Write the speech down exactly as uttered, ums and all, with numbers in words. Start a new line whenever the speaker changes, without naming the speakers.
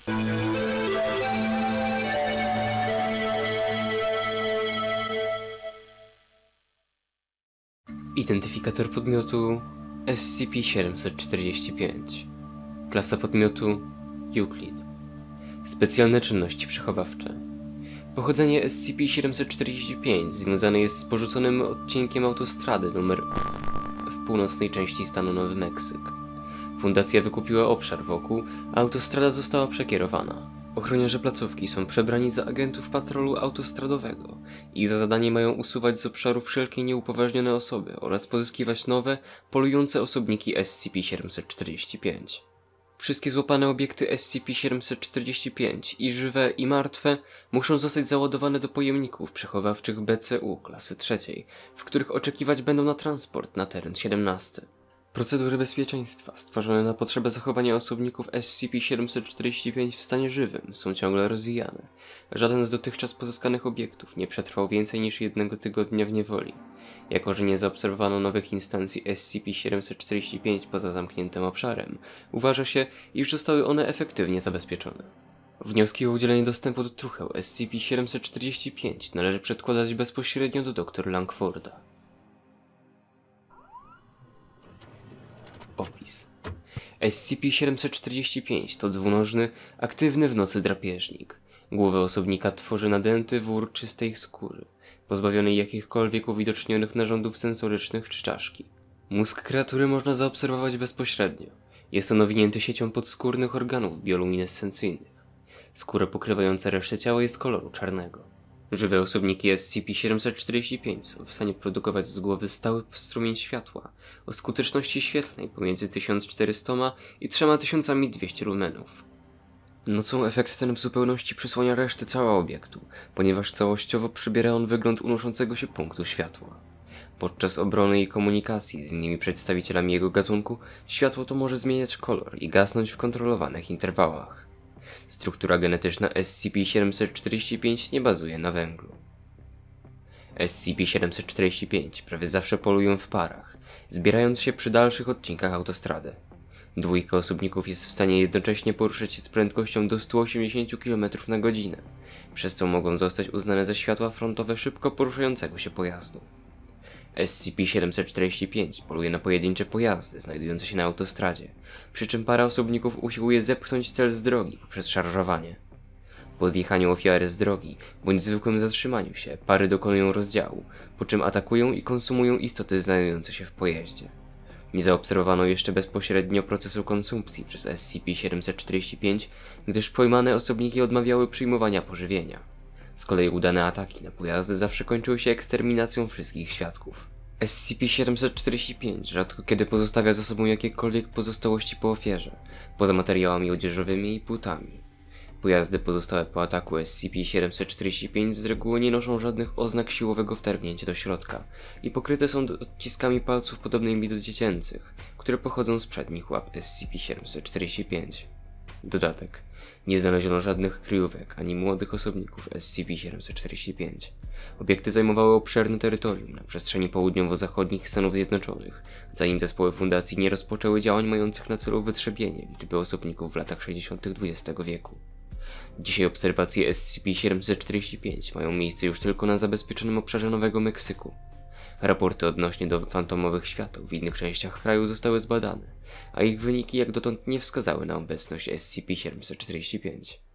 Identyfikator podmiotu S C P siedemset czterdzieści pięć. Klasa podmiotu Euclid. Specjalne czynności przechowawcze. Pochodzenie S C P siedemset czterdzieści pięć związane jest z porzuconym odcinkiem autostrady numer w północnej części stanu Nowy Meksyk. Fundacja wykupiła obszar wokół, a autostrada została przekierowana. Ochroniarze placówki są przebrani za agentów patrolu autostradowego i za zadanie mają usuwać z obszaru wszelkie nieupoważnione osoby oraz pozyskiwać nowe, polujące osobniki S C P siedemset czterdzieści pięć. Wszystkie złapane obiekty S C P siedemset czterdzieści pięć, i żywe, i martwe, muszą zostać załadowane do pojemników przechowawczych B C U klasy trzeciej, w których oczekiwać będą na transport na teren siedemnasty. Procedury bezpieczeństwa stworzone na potrzebę zachowania osobników S C P siedemset czterdzieści pięć w stanie żywym są ciągle rozwijane. Żaden z dotychczas pozyskanych obiektów nie przetrwał więcej niż jednego tygodnia w niewoli. Jako że nie zaobserwowano nowych instancji S C P siedemset czterdzieści pięć poza zamkniętym obszarem, uważa się, iż zostały one efektywnie zabezpieczone. Wnioski o udzielenie dostępu do trucheł S C P siedemset czterdzieści pięć należy przedkładać bezpośrednio do dr Langforda. Opis. S C P siedemset czterdzieści pięć to dwunożny, aktywny w nocy drapieżnik. Głowę osobnika tworzy nadęty wór czystej skóry, pozbawionej jakichkolwiek uwidocznionych narządów sensorycznych czy czaszki. Mózg kreatury można zaobserwować bezpośrednio. Jest on owinięty siecią podskórnych organów bioluminescencyjnych. Skóra pokrywająca resztę ciała jest koloru czarnego. Żywe osobniki S C P siedemset czterdzieści pięć są w stanie produkować z głowy stały strumień światła o skuteczności świetlnej pomiędzy tysiąc czterysta i trzy tysiące dwieście lumenów. Nocą efekt ten w zupełności przysłania reszty całego obiektu, ponieważ całościowo przybiera on wygląd unoszącego się punktu światła. Podczas obrony i komunikacji z innymi przedstawicielami jego gatunku, światło to może zmieniać kolor i gasnąć w kontrolowanych interwałach. Struktura genetyczna S C P siedemset czterdzieści pięć nie bazuje na węglu. S C P siedemset czterdzieści pięć prawie zawsze polują w parach, zbierając się przy dalszych odcinkach autostrady. Dwójka osobników jest w stanie jednocześnie poruszyć się z prędkością do stu osiemdziesięciu kilometrów na godzinę, przez co mogą zostać uznane za światła frontowe szybko poruszającego się pojazdu. S C P siedemset czterdzieści pięć poluje na pojedyncze pojazdy znajdujące się na autostradzie, przy czym para osobników usiłuje zepchnąć cel z drogi poprzez szarżowanie. Po zjechaniu ofiary z drogi, bądź zwykłym zatrzymaniu się, pary dokonują rozdziału, po czym atakują i konsumują istoty znajdujące się w pojeździe. Nie zaobserwowano jeszcze bezpośrednio procesu konsumpcji przez S C P siedemset czterdzieści pięć, gdyż pojmane osobniki odmawiały przyjmowania pożywienia. Z kolei udane ataki na pojazdy zawsze kończyły się eksterminacją wszystkich świadków. S C P siedemset czterdzieści pięć rzadko kiedy pozostawia za sobą jakiekolwiek pozostałości po ofierze, poza materiałami odzieżowymi i płótami. Pojazdy pozostałe po ataku S C P siedemset czterdzieści pięć z reguły nie noszą żadnych oznak siłowego wtargnięcia do środka i pokryte są odciskami palców podobnymi do dziecięcych, które pochodzą z przednich łap S C P siedemset czterdzieści pięć. Dodatek. Nie znaleziono żadnych kryjówek ani młodych osobników S C P siedemset czterdzieści pięć. Obiekty zajmowały obszerne terytorium na przestrzeni południowo-zachodnich Stanów Zjednoczonych, zanim zespoły fundacji nie rozpoczęły działań mających na celu wytrzebienie liczby osobników w latach sześćdziesiątych dwudziestego wieku. Dzisiaj obserwacje S C P siedemset czterdzieści pięć mają miejsce już tylko na zabezpieczonym obszarze Nowego Meksyku. Raporty odnośnie do fantomowych świateł w innych częściach kraju zostały zbadane, a ich wyniki jak dotąd nie wskazały na obecność S C P siedemset czterdzieści pięć.